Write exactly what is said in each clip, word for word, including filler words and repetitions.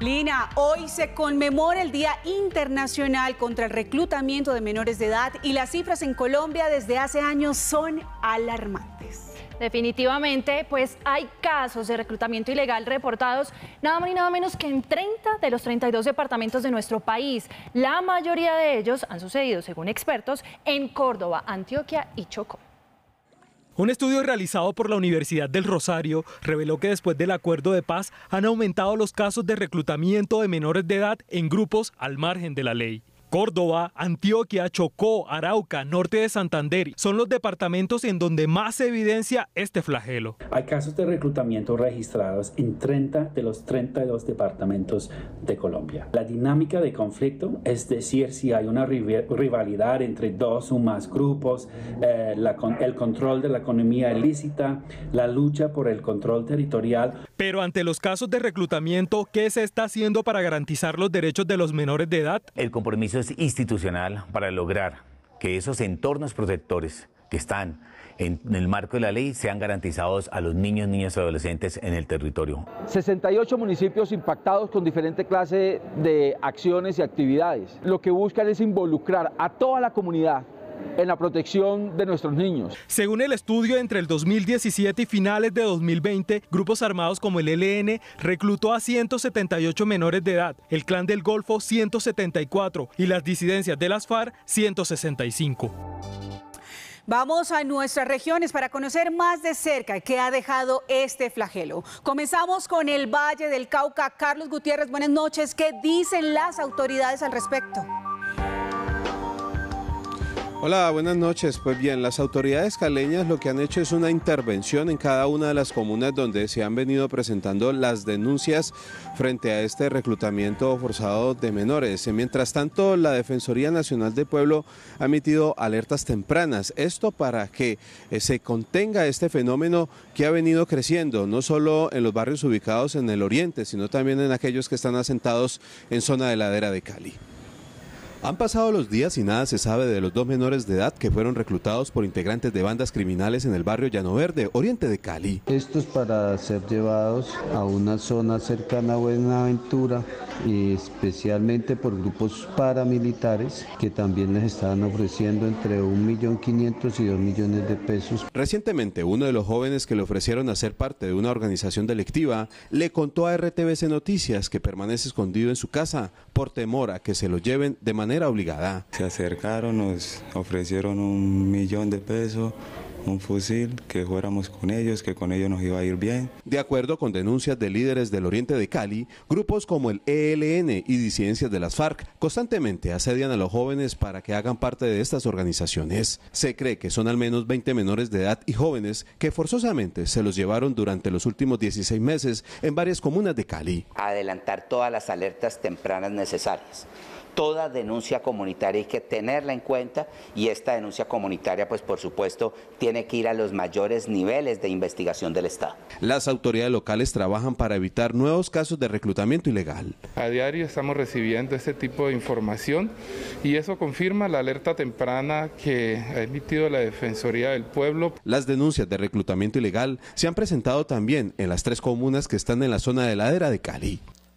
Lina, hoy se conmemora el Día Internacional contra el Reclutamiento de Menores de Edad y las cifras en Colombia desde hace años son alarmantes. Definitivamente, pues hay casos de reclutamiento ilegal reportados nada más y nada menos que en treinta de los treinta y dos departamentos de nuestro país. La mayoría de ellos han sucedido, según expertos, en Córdoba, Antioquia y Chocó. Un estudio realizado por la Universidad del Rosario reveló que después del acuerdo de paz han aumentado los casos de reclutamiento de menores de edad en grupos al margen de la ley. Córdoba, Antioquia, Chocó, Arauca, norte de Santander son los departamentos en donde más se evidencia este flagelo. Hay casos de reclutamiento registrados en treinta de los treinta y dos departamentos de Colombia. La dinámica de conflicto, es decir, si hay una rivalidad entre dos o más grupos, eh, la, el control de la economía ilícita, la lucha por el control territorial. Pero ante los casos de reclutamiento, ¿qué se está haciendo para garantizar los derechos de los menores de edad? El compromiso es institucional para lograr que esos entornos protectores que están en el marco de la ley sean garantizados a los niños, niñas y adolescentes en el territorio. sesenta y ocho municipios impactados con diferente clase de acciones y actividades. Lo que buscan es involucrar a toda la comunidad en la protección de nuestros niños. Según el estudio, entre el dos mil diecisiete y finales de dos mil veinte, grupos armados como el E L N reclutó a ciento setenta y ocho menores de edad, el Clan del Golfo ciento setenta y cuatro y las disidencias de las FARC ciento sesenta y cinco. Vamos a nuestras regiones para conocer más de cerca qué ha dejado este flagelo. Comenzamos con el Valle del Cauca. Carlos Gutiérrez, buenas noches. ¿Qué dicen las autoridades al respecto? Hola, buenas noches. Pues bien, las autoridades caleñas lo que han hecho es una intervención en cada una de las comunas donde se han venido presentando las denuncias frente a este reclutamiento forzado de menores. Mientras tanto, la Defensoría Nacional del Pueblo ha emitido alertas tempranas. Esto para que se contenga este fenómeno que ha venido creciendo, no solo en los barrios ubicados en el oriente, sino también en aquellos que están asentados en zona de ladera de Cali. Han pasado los días y nada se sabe de los dos menores de edad que fueron reclutados por integrantes de bandas criminales en el barrio Llano Verde, oriente de Cali. Estos para ser llevados a una zona cercana a Buenaventura, y especialmente por grupos paramilitares que también les estaban ofreciendo entre un millón quinientos y dos millones de pesos. Recientemente, uno de los jóvenes que le ofrecieron hacer parte de una organización delictiva le contó a R T V C Noticias que permanece escondido en su casa por temor a que se lo lleven de manera obligada. Se acercaron, nos ofrecieron un millón de pesos, un fusil, que fuéramos con ellos, que con ellos nos iba a ir bien. De acuerdo con denuncias de líderes del oriente de Cali, grupos como el E L N y disidencias de las FARC constantemente asedian a los jóvenes para que hagan parte de estas organizaciones. Se cree que son al menos veinte menores de edad y jóvenes que forzosamente se los llevaron durante los últimos dieciséis meses en varias comunas de Cali. Adelantar todas las alertas tempranas necesarias. Toda denuncia comunitaria hay que tenerla en cuenta y esta denuncia comunitaria, pues por supuesto, tiene que ir a los mayores niveles de investigación del Estado. Las autoridades locales trabajan para evitar nuevos casos de reclutamiento ilegal. A diario estamos recibiendo este tipo de información y eso confirma la alerta temprana que ha emitido la Defensoría del Pueblo. Las denuncias de reclutamiento ilegal se han presentado también en las tres comunas que están en la zona de ladera de Cali.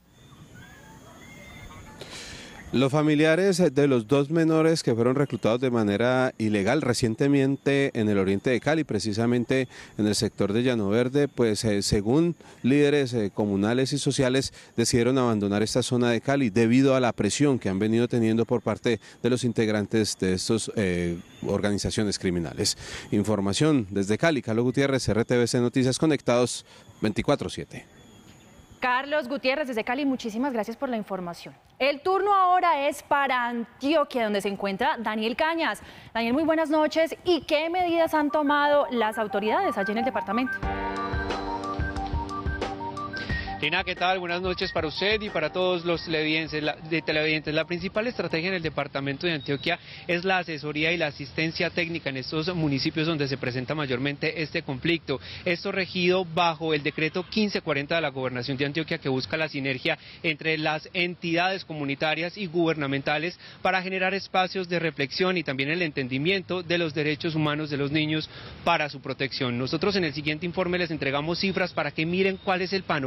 Los familiares de los dos menores que fueron reclutados de manera ilegal recientemente en el oriente de Cali, precisamente en el sector de Llano Verde, pues eh, según líderes eh, comunales y sociales decidieron abandonar esta zona de Cali debido a la presión que han venido teniendo por parte de los integrantes de estas eh, organizaciones criminales. Información desde Cali, Carlos Gutiérrez, R T V C Noticias Conectados veinticuatro siete. Carlos Gutiérrez desde Cali, muchísimas gracias por la información. El turno ahora es para Antioquia, donde se encuentra Daniel Cañas. Daniel, muy buenas noches. ¿Y qué medidas han tomado las autoridades allí en el departamento? Lina, ¿qué tal? Buenas noches para usted y para todos los televidentes. La, de televidentes. La principal estrategia en el departamento de Antioquia es la asesoría y la asistencia técnica en estos municipios donde se presenta mayormente este conflicto. Esto regido bajo el decreto quince cuarenta de la Gobernación de Antioquia, que busca la sinergia entre las entidades comunitarias y gubernamentales para generar espacios de reflexión y también el entendimiento de los derechos humanos de los niños para su protección. Nosotros en el siguiente informe les entregamos cifras para que miren cuál es el panorama de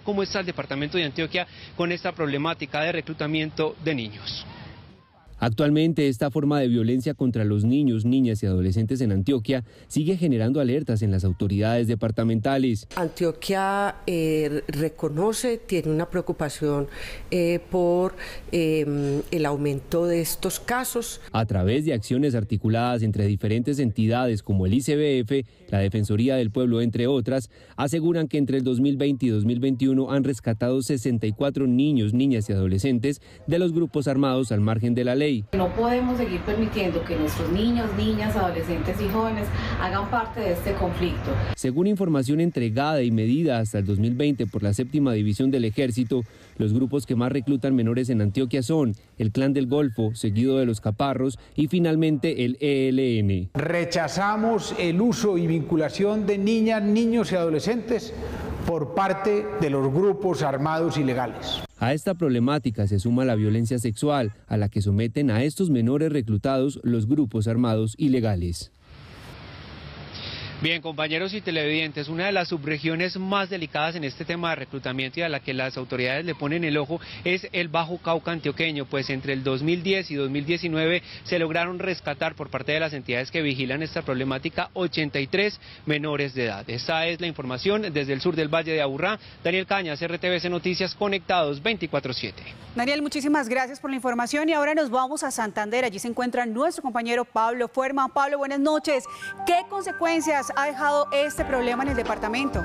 cómo está el departamento de Antioquia con esta problemática de reclutamiento de niños. Actualmente, esta forma de violencia contra los niños, niñas y adolescentes en Antioquia sigue generando alertas en las autoridades departamentales. Antioquia eh, reconoce, tiene una preocupación eh, por eh, el aumento de estos casos. A través de acciones articuladas entre diferentes entidades como el I C B F, la Defensoría del Pueblo, entre otras, aseguran que entre el dos mil veinte y dos mil veintiuno han rescatado sesenta y cuatro niños, niñas y adolescentes de los grupos armados al margen de la ley. No podemos seguir permitiendo que nuestros niños, niñas, adolescentes y jóvenes hagan parte de este conflicto. Según información entregada y medida hasta el dos mil veinte por la séptima división del Ejército, los grupos que más reclutan menores en Antioquia son el Clan del Golfo, seguido de los Caparros y finalmente el E L N. Rechazamos el uso y vinculación de niñas, niños y adolescentes por parte de los grupos armados ilegales. A esta problemática se suma la violencia sexual a la que someten a estos menores reclutados los grupos armados ilegales. Bien, compañeros y televidentes, una de las subregiones más delicadas en este tema de reclutamiento y a la que las autoridades le ponen el ojo es el Bajo Cauca antioqueño, pues entre el dos mil diez y dos mil diecinueve se lograron rescatar por parte de las entidades que vigilan esta problemática ochenta y tres menores de edad. Esta es la información desde el sur del Valle de Aburrá. Daniel Cañas, R T V C Noticias, conectados veinticuatro siete. Daniel, muchísimas gracias por la información y ahora nos vamos a Santander. Allí se encuentra nuestro compañero Pablo Fuerman. Pablo, buenas noches. ¿Qué consecuencias ha dejado este problema en el departamento?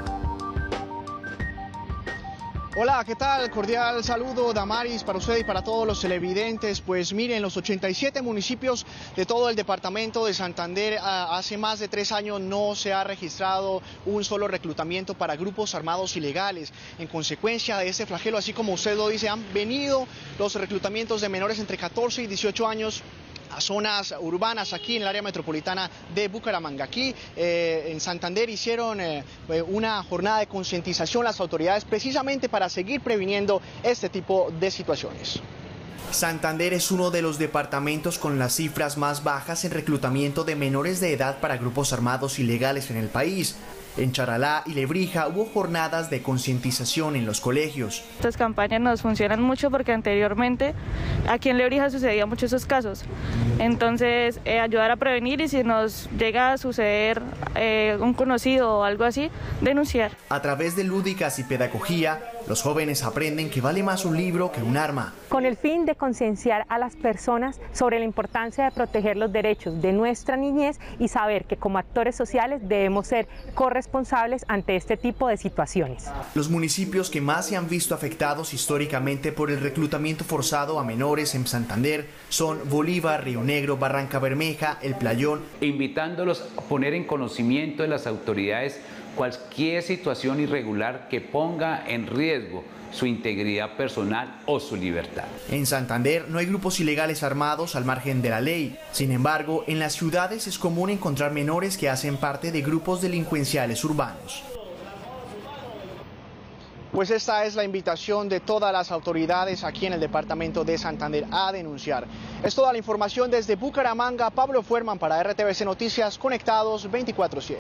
Hola, ¿qué tal? Cordial saludo, Damaris, para usted y para todos los televidentes. Pues miren, los ochenta y siete municipios de todo el departamento de Santander, hace más de tres años no se ha registrado un solo reclutamiento para grupos armados ilegales. En consecuencia de este flagelo, así como usted lo dice, han venido los reclutamientos de menores entre catorce y dieciocho años a zonas urbanas aquí en el área metropolitana de Bucaramanga. Aquí eh, en Santander hicieron eh, una jornada de concientización las autoridades precisamente para seguir previniendo este tipo de situaciones. Santander es uno de los departamentos con las cifras más bajas en reclutamiento de menores de edad para grupos armados ilegales en el país. En Charalá y Lebrija hubo jornadas de concientización en los colegios. Estas campañas nos funcionan mucho porque anteriormente aquí en Lebrija sucedían muchos esos casos. Entonces, eh, ayudar a prevenir y si nos llega a suceder eh, un conocido o algo así, denunciar. A través de lúdicas y pedagogía, los jóvenes aprenden que vale más un libro que un arma. Con el fin de concienciar a las personas sobre la importancia de proteger los derechos de nuestra niñez y saber que como actores sociales debemos ser corresponsables ante este tipo de situaciones. Los municipios que más se han visto afectados históricamente por el reclutamiento forzado a menores en Santander son Bolívar, Río Negro, Barranca Bermeja, El Playón. Invitándolos a poner en conocimiento de las autoridades cualquier situación irregular que ponga en riesgo su integridad personal o su libertad. En Santander no hay grupos ilegales armados al margen de la ley. Sin embargo, en las ciudades es común encontrar menores que hacen parte de grupos delincuenciales urbanos. Pues esta es la invitación de todas las autoridades aquí en el departamento de Santander a denunciar. Es toda la información desde Bucaramanga. Pablo Fuerman para R T V C Noticias, conectados veinticuatro siete.